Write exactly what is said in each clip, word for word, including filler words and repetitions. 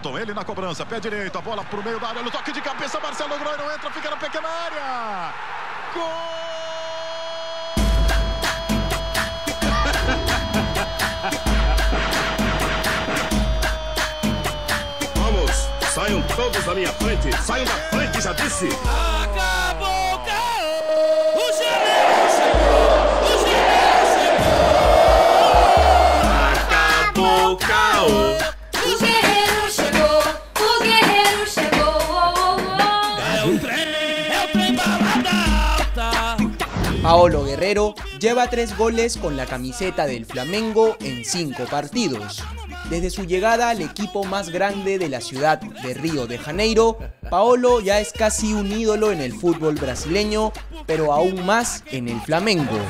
Ailton, ele na cobrança, pé direito, a bola pro meio da área, no toque de cabeça, Marcelo Groy entra, fica na pequena área. Gol! Vamos, saiam todos da minha frente, saiam da frente, já disse. Acabou o caô, o geleiro chegou, o geleiro chegou. Acabou o caô. O guerreiro chegou, o guerreiro chegou. É o trem, é o trem balada alta. Paolo Guerrero lleva tres goles con la camiseta del Flamengo en cinco partidos. Desde su llegada al equipo más grande de la ciudad de Río de Janeiro, Paolo ya es casi un ídolo en el fútbol brasileño, pero aún más en el Flamengo.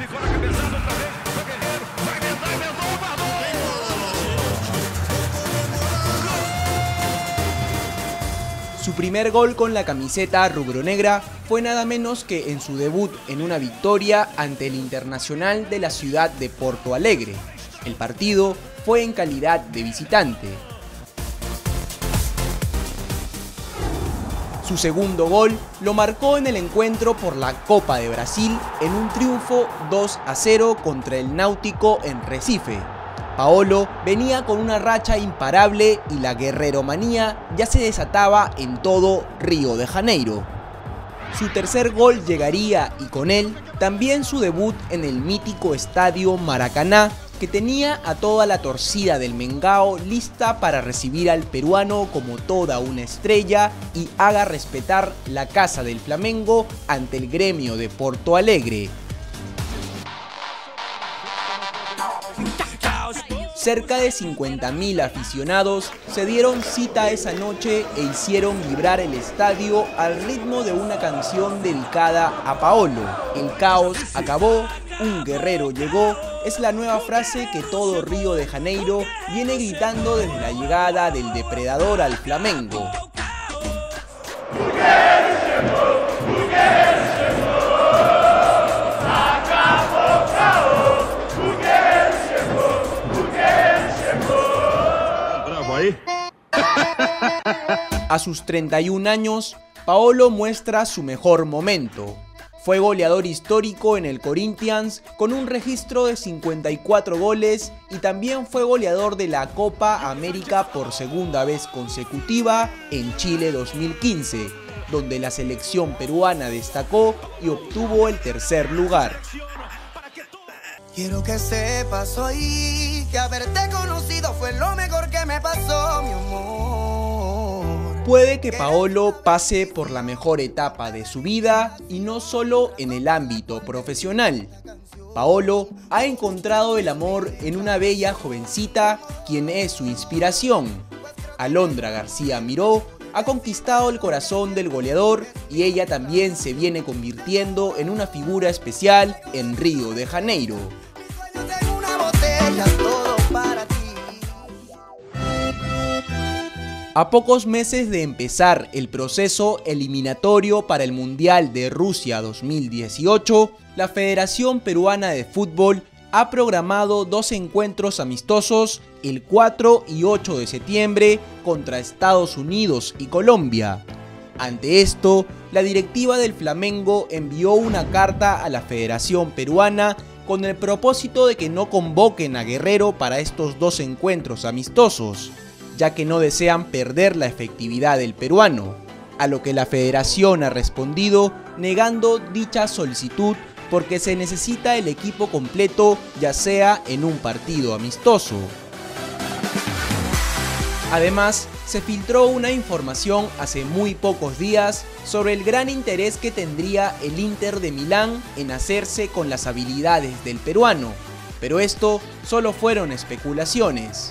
Su primer gol con la camiseta rubronegra fue nada menos que en su debut en una victoria ante el Internacional de la ciudad de Porto Alegre. El partido fue en calidad de visitante. Su segundo gol lo marcó en el encuentro por la Copa de Brasil en un triunfo dos a cero contra el Náutico en Recife. Paolo venía con una racha imparable y la guerreromanía ya se desataba en todo Río de Janeiro. Su tercer gol llegaría y con él también su debut en el mítico estadio Maracaná, que tenía a toda la torcida del Mengao lista para recibir al peruano como toda una estrella y haga respetar la casa del Flamengo ante el gremio de Porto Alegre. Cerca de cincuenta mil aficionados se dieron cita esa noche e hicieron vibrar el estadio al ritmo de una canción dedicada a Paolo. El caos acabó, un guerrero llegó, es la nueva frase que todo Río de Janeiro viene gritando desde la llegada del depredador al Flamengo. A sus treinta y un años, Paolo muestra su mejor momento. Fue goleador histórico en el Corinthians con un registro de cincuenta y cuatro goles y también fue goleador de la Copa América por segunda vez consecutiva en Chile dos mil quince, donde la selección peruana destacó y obtuvo el tercer lugar. Quiero que sepas hoy que haberte conocido fue lo mejor que me pasó, mi amor. Puede que Paolo pase por la mejor etapa de su vida y no solo en el ámbito profesional. Paolo ha encontrado el amor en una bella jovencita quien es su inspiración. Alondra García Miró ha conquistado el corazón del goleador y ella también se viene convirtiendo en una figura especial en Río de Janeiro. A pocos meses de empezar el proceso eliminatorio para el Mundial de Rusia dos mil dieciocho, la Federación Peruana de Fútbol ha programado dos encuentros amistosos el cuatro y ocho de septiembre contra Estados Unidos y Colombia. Ante esto, la directiva del Flamengo envió una carta a la Federación Peruana con el propósito de que no convoquen a Guerrero para estos dos encuentros amistosos, ya que no desean perder la efectividad del peruano, a lo que la federación ha respondido negando dicha solicitud porque se necesita el equipo completo ya sea en un partido amistoso. Además, se filtró una información hace muy pocos días sobre el gran interés que tendría el Inter de Milán en hacerse con las habilidades del peruano, pero esto solo fueron especulaciones.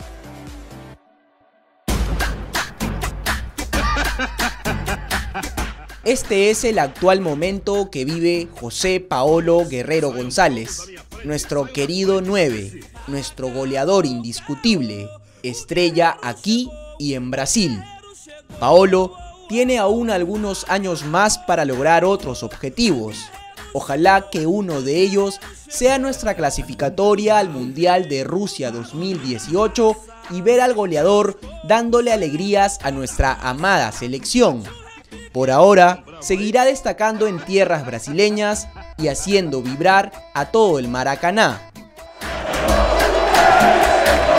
Este es el actual momento que vive José Paolo Guerrero González, nuestro querido nueve, nuestro goleador indiscutible, estrella aquí y en Brasil. Paolo tiene aún algunos años más para lograr otros objetivos. Ojalá que uno de ellos sea nuestra clasificatoria al Mundial de Rusia dos mil dieciocho y ver al goleador dándole alegrías a nuestra amada selección. Por ahora, seguirá destacando en tierras brasileñas y haciendo vibrar a todo el Maracaná.